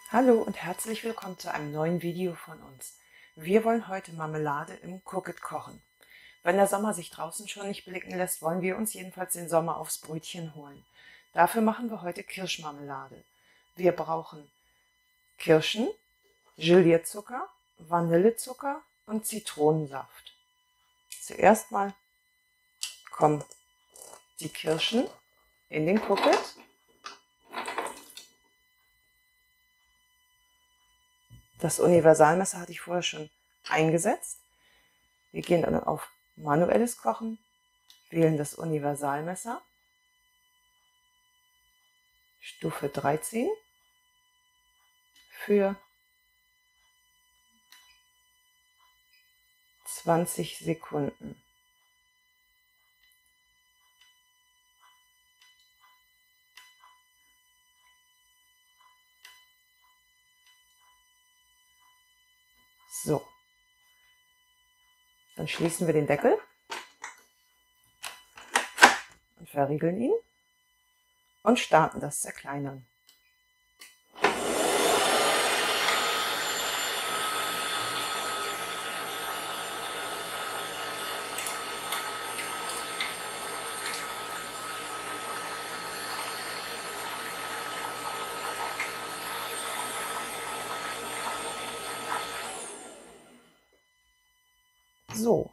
Hallo und herzlich willkommen zu einem neuen Video von uns. Wir wollen heute Marmelade im Cookit kochen. Wenn der Sommer sich draußen schon nicht blicken lässt, wollen wir uns jedenfalls den Sommer aufs Brötchen holen. Dafür machen wir heute Kirschmarmelade. Wir brauchen Kirschen, Gelierzucker, Vanillezucker und Zitronensaft. Zuerst mal kommen die Kirschen in den Cookit. Das Universalmesser hatte ich vorher schon eingesetzt. Wir gehen dann auf manuelles Kochen, wählen das Universalmesser, Stufe 13 für 20 Sekunden. So, dann schließen wir den Deckel und verriegeln ihn und starten das Zerkleinern. So.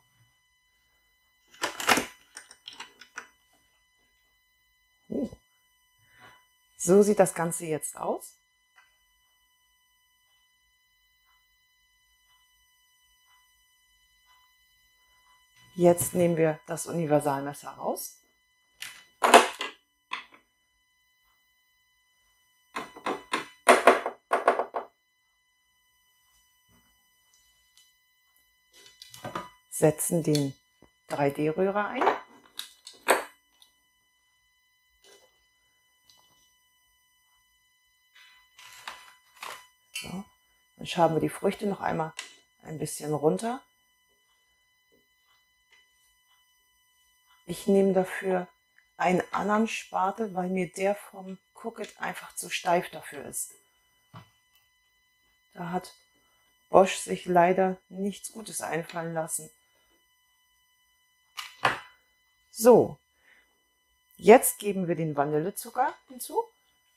So sieht das Ganze jetzt aus. Jetzt nehmen wir das Universalmesser raus. Setzen den 3D-Rührer ein. So. Dann schaben wir die Früchte noch einmal ein bisschen runter. Ich nehme dafür einen anderen Spatel, weil mir der vom Cookit einfach zu steif dafür ist. Da hat Bosch sich leider nichts Gutes einfallen lassen. So, jetzt geben wir den Vanillezucker hinzu.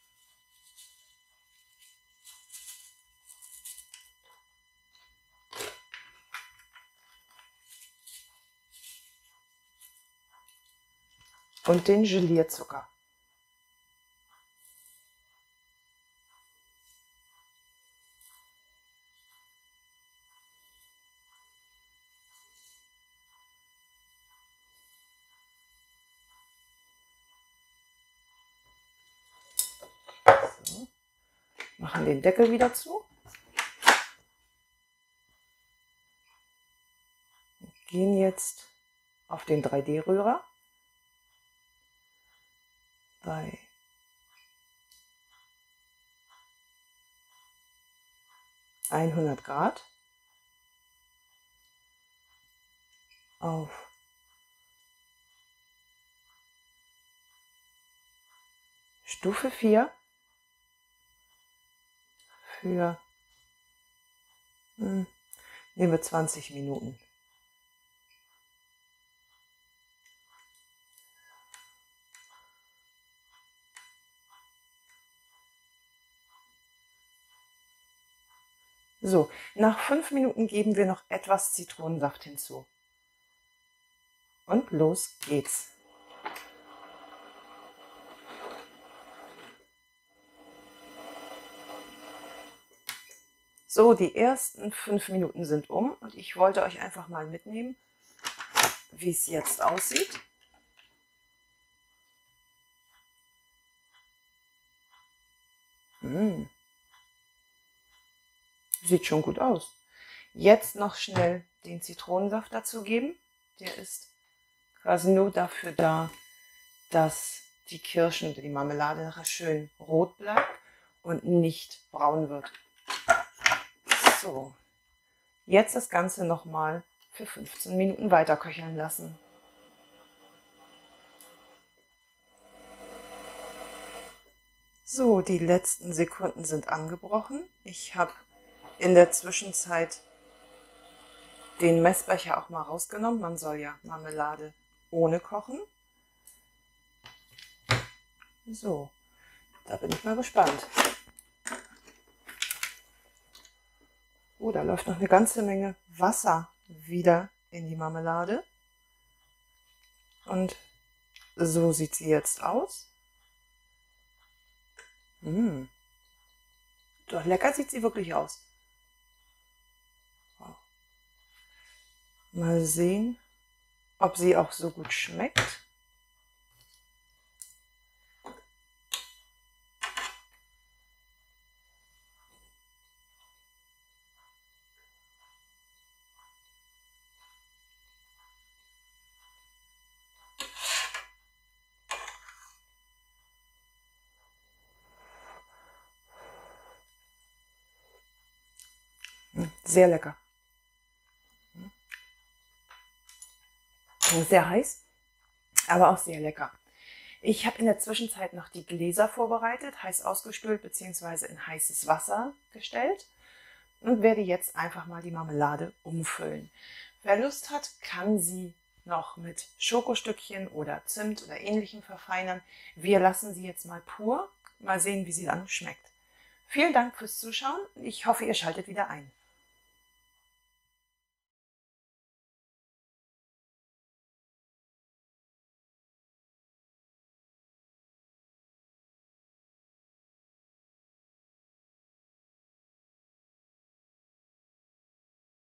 Und den Gelierzucker. So. Machen den Deckel wieder zu. Gehen jetzt auf den 3D-Rührer. Bei 100 Grad auf Stufe 4 für nehmen wir 20 Minuten. So, nach 5 Minuten geben wir noch etwas Zitronensaft hinzu. Und los geht's. So, die ersten 5 Minuten sind um und ich wollte euch einfach mal mitnehmen, wie es jetzt aussieht. Sieht schon gut aus. Jetzt noch schnell den Zitronensaft dazu geben. Der ist quasi nur dafür da, dass die Kirschen, die Marmelade nachher schön rot bleibt und nicht braun wird. So, jetzt das Ganze nochmal für 15 Minuten weiter köcheln lassen. So, die letzten Sekunden sind angebrochen. Ich habe in der Zwischenzeit den Messbecher auch mal rausgenommen. Man soll ja Marmelade ohne kochen. So, da bin ich mal gespannt. Oh, da läuft noch eine ganze Menge Wasser wieder in die Marmelade. Und so sieht sie jetzt aus. Doch lecker sieht sie wirklich aus. Mal sehen, ob sie auch so gut schmeckt. Sehr lecker. Sehr heiß, aber auch sehr lecker. Ich habe in der Zwischenzeit noch die Gläser vorbereitet, heiß ausgespült bzw. in heißes Wasser gestellt und werde jetzt einfach mal die Marmelade umfüllen. Wer Lust hat, kann sie noch mit Schokostückchen oder Zimt oder ähnlichem verfeinern. Wir lassen sie jetzt mal pur. Mal sehen, wie sie dann schmeckt. Vielen Dank fürs Zuschauen. Ich hoffe, ihr schaltet wieder ein.